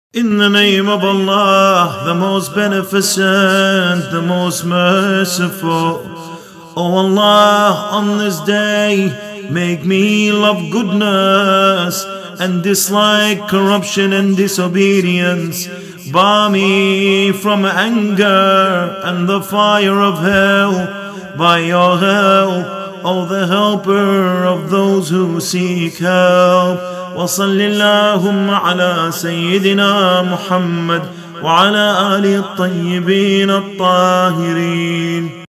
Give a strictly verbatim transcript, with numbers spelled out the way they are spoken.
In the name of Allah, the most beneficent, the most merciful. O Allah, on this day, make me love goodness and dislike corruption and disobedience. Bar me from anger and the fire of hell by your help, O the helper of those who seek help. وصل اللهم على سيدنا محمد وعلى آله الطيبين الطاهرين.